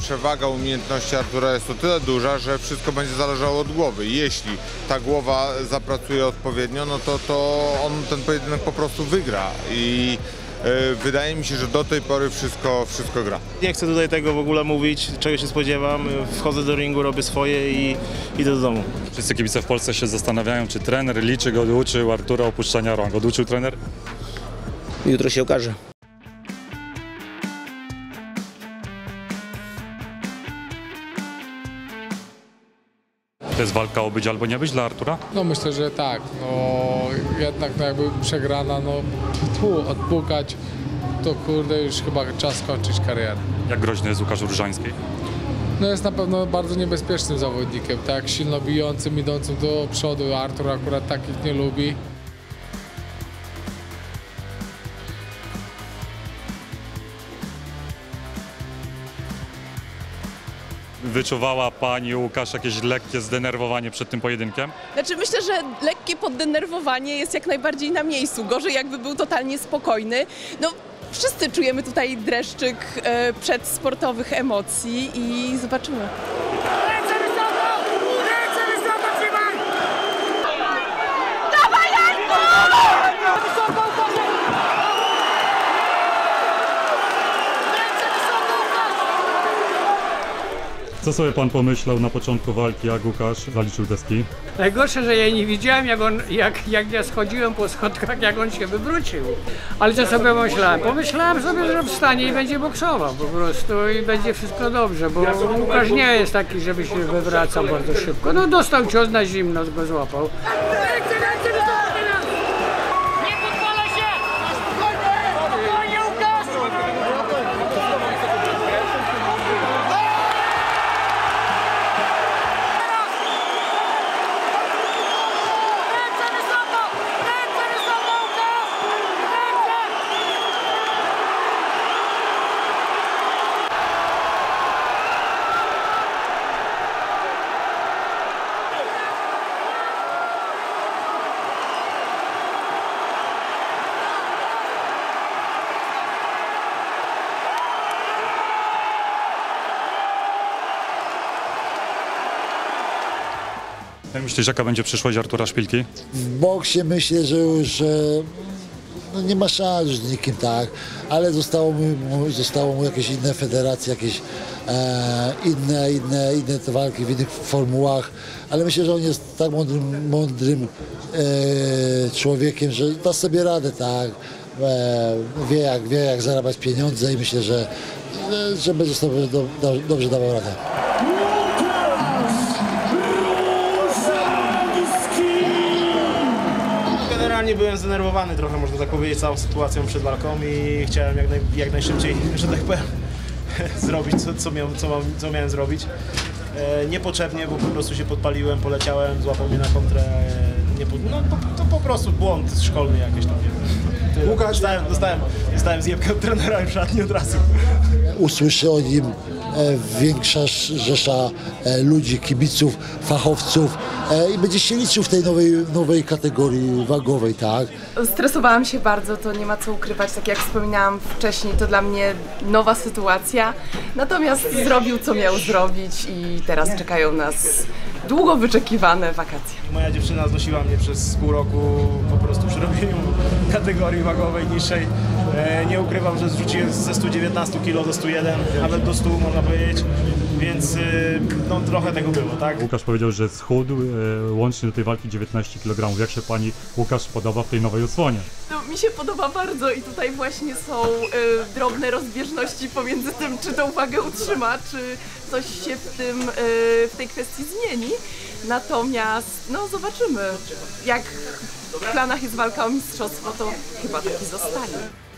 przewaga umiejętności Artura jest o tyle duża, że wszystko będzie zależało od głowy. Jeśli ta głowa zapracuje odpowiednio, no to on ten pojedynek po prostu wygra i wydaje mi się, że do tej pory wszystko gra. Nie chcę tutaj tego w ogóle mówić, czego się spodziewam. Wchodzę do ringu, robię swoje i idę do domu. Wszyscy kibice w Polsce się zastanawiają, czy trener liczy go uczył Artura opuszczania rąk. Oduczył trener? Jutro się okaże. To jest walka o być albo nie być dla Artura? No myślę, że tak. No jednak jakby przegrana, odpukać, to kurde już chyba czas skończyć karierę. Jak groźny jest Łukasz Różański? No jest na pewno bardzo niebezpiecznym zawodnikiem, tak? Silno bijącym, idącym do przodu. Artur akurat takich nie lubi. Wyczuwała pani Łukasz jakieś lekkie zdenerwowanie przed tym pojedynkiem? Znaczy myślę, że lekkie poddenerwowanie jest jak najbardziej na miejscu. Gorzej jakby był totalnie spokojny. No, wszyscy czujemy tutaj dreszczyk przedsportowych emocji i zobaczymy. Co sobie pan pomyślał na początku walki, jak Łukasz zaliczył deski? Najgorsze, że ja nie widziałem, jak ja schodziłem po schodkach, jak on się wywrócił. Ale co sobie pomyślałem? Pomyślałem sobie, że wstanie i będzie boksował po prostu i będzie wszystko dobrze, bo Łukasz nie jest taki, żeby się wywracał bardzo szybko. No dostał cios na zimno, go złapał. Jak myślisz, jaka będzie przyszłość Artura Szpilki? W boksie myślę, że już no nie ma szans już z nikim, tak, ale zostało mu jakieś inne federacje, jakieś inne te walki w innych formułach, ale myślę, że on jest tak mądrym człowiekiem, że da sobie radę, tak, wie jak zarabiać pieniądze i myślę, że będzie sobie dobrze dawał radę. Generalnie byłem zdenerwowany trochę, można tak powiedzieć, całą sytuacją przed walką i chciałem jak najszybciej, że tak powiem, zrobić co miałem zrobić. Niepotrzebnie, bo po prostu się podpaliłem, poleciałem, złapał mnie na kontrę. To po prostu błąd szkolny jakiś tam. Łukasz, dostałem zjebkę od trenera w szatni od razu. Usłyszy o nim większa rzesza ludzi, kibiców, fachowców i będzie się liczył w tej nowej kategorii wagowej, tak? Stresowałam się bardzo, to nie ma co ukrywać, tak jak wspominałam wcześniej, to dla mnie nowa sytuacja. Natomiast zrobił, co miał zrobić i teraz czekają nas długo wyczekiwane wakacje. Moja dziewczyna znosiła mnie przez pół roku po prostu przy robieniu kategorii wagowej niższej. Nie ukrywam, że zrzuciłem ze 119 kg do 101, nawet do 100 można powiedzieć, więc no, trochę tego było, tak? Łukasz powiedział, że schudł łącznie do tej walki 19 kg. Jak się pani Łukasz podoba w tej nowej odsłonie? No, mi się podoba bardzo i tutaj właśnie są drobne rozbieżności pomiędzy tym, czy tą wagę utrzyma, czy coś się w tej kwestii zmieni. Natomiast no zobaczymy, jak w planach jest walka o mistrzostwo, to chyba taki zostanie.